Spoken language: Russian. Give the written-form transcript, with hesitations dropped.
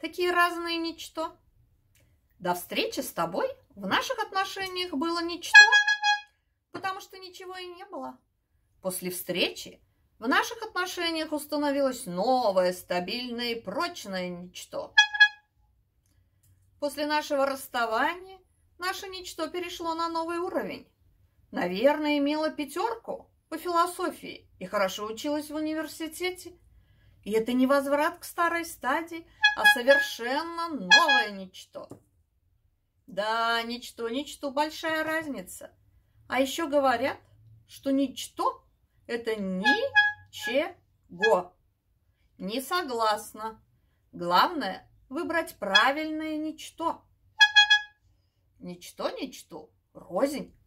такие разные ничто. До встречи с тобой в наших отношениях было ничто, потому что ничего и не было. После встречи в наших отношениях установилось новое, стабильное и прочное ничто. После нашего расставания наше ничто перешло на новый уровень. Наверное, имело 5 по философии и хорошо училась в университете. И это не возврат к старой стадии, а совершенно новое ничто. Да, ничто, большая разница. А еще говорят, что ничто – это ничего. Не согласна. Главное – выбрать правильное ничто. Ничто, рознь.